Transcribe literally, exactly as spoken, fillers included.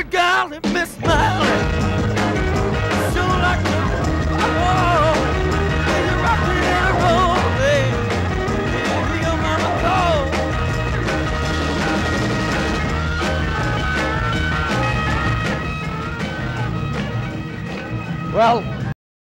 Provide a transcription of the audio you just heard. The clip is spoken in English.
Good golly Miss Molly. Sure like to, oh, when you rock it and roll, baby. Hear your mama call. Well,